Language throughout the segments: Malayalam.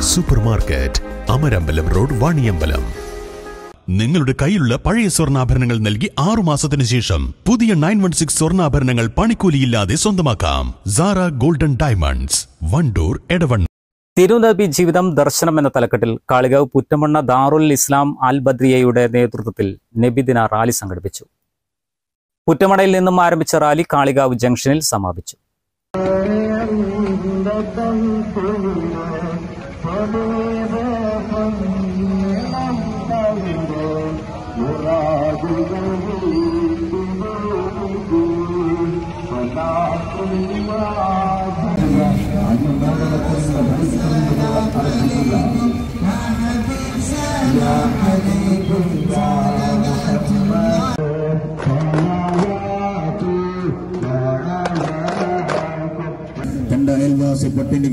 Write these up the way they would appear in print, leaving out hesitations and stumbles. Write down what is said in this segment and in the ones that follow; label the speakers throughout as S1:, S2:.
S1: Supermarket, Amarambalam road, Vaniyambalam. നിങ്ങളുടെ കയ്യിലുള്ള പഴയ സ്വർണ്ണാഭരണങ്ങൾ നൽകി 6 മാസത്തിനു ശേഷം പുതിയ 916 സ്വർണ്ണാഭരണങ്ങൾ പണിക്കൂലിയില്ലാതെ സ്വന്തമാക്കാം. Sara golden diamonds, Wandoor, Edavanna.
S2: തിരുനബി ജീവിതം ദർശനം എന്ന തലക്കെട്ടിൽ കാളികാവ് പുറ്റമണ്ണ ദാറുൽ ഇസ്ലാം അൽ ബദ്രിയയുടെ നേതൃത്വത്തിൽ നബിദിന റാലി സംഘടിപ്പിച്ചു. പുറ്റമണയിൽ നിന്നും ആരംഭിച്ച റാലി കാളികാവ് ജംഗ്ഷനിൽ സമാപിച്ചു.
S3: തന്റെ അയൽവാസി പട്ടിണി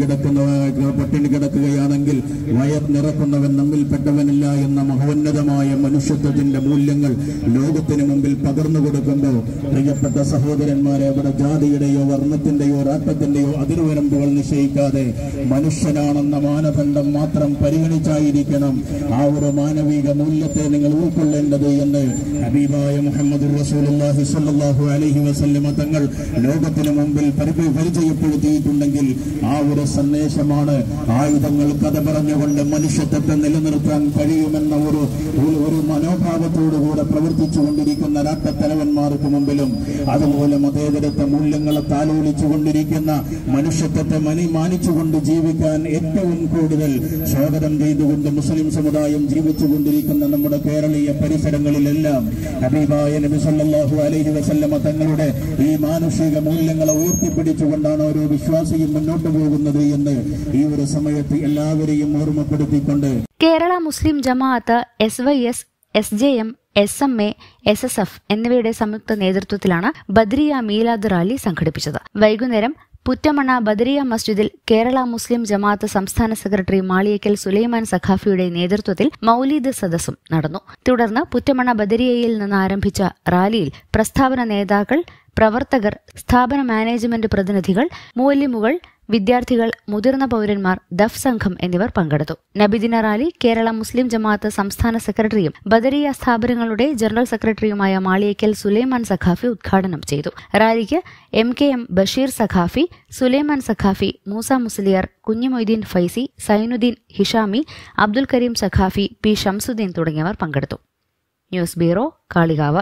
S3: കിടക്കുകയാണെങ്കിൽ വയർ നിറക്കുന്നവൻ നമ്മിൽപ്പെട്ടവനില്ല എന്ന മഹോന്നതമായ മനുഷ്യത്വത്തിന്റെ മൂല്യങ്ങൾ ലോകത്തിന് മുമ്പിൽ പകർന്നു കൊടുക്കുമ്പോൾ പ്രിയപ്പെട്ട സഹോദരന്മാരെ, അവിടെ ജാതിയുടെയോ വർണ്ണത്തിന്റെയോ രാഷ്ട്രത്തിന്റെയോ അതിർവരമ്പുകൾ നിശ്ചയിക്കാതെ മനുഷ്യനാണെന്ന മാനദണ്ഡം മാത്രം പരിഗണിച്ചായിരിക്കണം ആ ഒരു മാനവിക മൂല്യത്തെ നിങ്ങൾ ഉൾക്കൊള്ളേണ്ടത് എന്ന് ഹബീബായ മുഹമ്മദ് റസൂലുള്ളാഹി സ്വല്ലല്ലാഹു അലൈഹി വസല്ലമ തങ്ങൾ ലോകത്തിന് മുമ്പിൽ പരിചയപ്പെടുത്തിയിട്ടുണ്ടെങ്കിൽ ആ ഒരു സന്ദേശമാണ് ആയുധങ്ങൾ കഥ പറഞ്ഞുകൊണ്ട് മനുഷ്യത്വത്തെ നിലനിർത്താൻ കഴിയുമെന്ന ഒരു മനോഭാവത്തോടുകൂടെ പ്രവർത്തിച്ചു കൊണ്ടിരിക്കുന്ന രാഷ്ട്രത്തലവന്മാർക്ക് മുമ്പിലും അതുപോലെ മതേതരത്വ മൂല്യങ്ങളെ താലോലിച്ചു കൊണ്ടിരിക്കുന്ന മനുഷ്യത്വത്തെ മാനിച്ചുകൊണ്ട് ജീവിക്കാൻ ഏറ്റവും കൂടുതൽ സ്വാഗതം ചെയ്തുകൊണ്ട് മുസ്ലിം സമുദായം ജീവിച്ചുകൊണ്ടിരിക്കുന്ന നമ്മുടെ കേരളീയ പരിസരങ്ങളിലെല്ലാം ഹബീബായ നബി സല്ലല്ലാഹു അലൈഹി വസല്ലമ തങ്ങളുടെ ഈ മാനുഷിക മൂല്യങ്ങളെ ഉയർത്തിപ്പിടിച്ചുകൊണ്ടാണ് ഓരോ വിശ്വാസിയും മുന്നോട്ട് പോകുന്നത് എന്ന് ഈ ഒരു സമയത്ത് എല്ലാവരെയും ഓർമ്മപ്പെടുത്തിക്കൊണ്ട്
S4: കേരള മുസ്ലിം ജമാഅത്ത്, SYS, SJM, SMA, SSF എന്നിവയുടെ സംയുക്ത നേതൃത്വത്തിലാണ് ബദ്രിയ മീലാദ് റാലി സംഘടിപ്പിച്ചത്. വൈകുന്നേരം പുറ്റമണ്ണ ബദരിയ മസ്ജിദിൽ കേരള മുസ്ലിം ജമാഅത്ത് സംസ്ഥാന സെക്രട്ടറി മാളിയേക്കൽ സുലൈമാൻ സഖാഫിയുടെ നേതൃത്വത്തിൽ മൗലീദ് സദസ്സും നടന്നു. തുടർന്ന് പുറ്റമണ്ണ ബദരിയയിൽ നിന്ന് ആരംഭിച്ച റാലിയിൽ പ്രസ്ഥാപന നേതാക്കൾ, പ്രവർത്തകർ, സ്ഥാപന മാനേജ്മെന്റ് പ്രതിനിധികൾ, മുഅല്ലിമുകൾ, വിദ്യാർത്ഥികൾ, മുതിർന്ന പൌരന്മാർ, ദഫ് സംഘം എന്നിവർ പങ്കെടുത്തു. നബിദിന റാലി കേരള മുസ്ലിം ജമാഅത്ത് സംസ്ഥാന സെക്രട്ടറിയും ബദരിയ സ്ഥാപനങ്ങളുടെ ജനറൽ സെക്രട്ടറിയുമായ മാളിയേക്കൽ സുലൈമാൻ സഖാഫി ഉദ്ഘാടനം ചെയ്തു. റാലിക്ക് MKM ബഷീർ സഖാഫി, സുലൈമാൻ സഖാഫി, മൂസ മുസ്ലിയാർ, കുഞ്ഞിമൊയ്തീൻ ഫൈസി, സൈനുദ്ദീൻ ഹിഷാമി, അബ്ദുൽ കരീം സഖാഫി, P ഷംസുദ്ദീൻ തുടങ്ങിയവർ പങ്കെടുത്തു. News bureau, Kalikavu.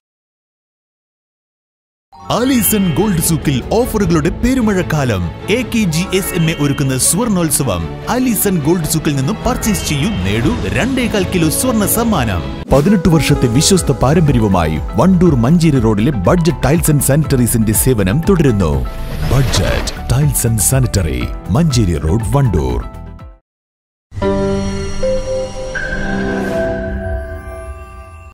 S1: Alison gold സൂക്കിൽ ഓഫറുകളുടെ പെരുമഴക്കാലം. AKG SMA ഒരുക്കുന്ന സ്വർണോത്സവം. ആലീസൺ ഗോൾഡ് സൂക്കിൽ നിന്നും പർച്ചേസ് ചെയ്യൂ, നേടൂ 2.25 കിലോ സ്വർണ്ണ സമ്മാനം. 18 വർഷത്തെ വിശ്വസ്ത പാരമ്പര്യവുമായി വണ്ടൂർ മഞ്ചേരി റോഡിലെ ബഡ്ജറ്റ് ടൈൽസ് ആൻഡ് സാനിറ്ററീസിന്റെ സേവനം തുടരുന്നു. Budget tiles and sanitary, Manjeri road, Wandoor.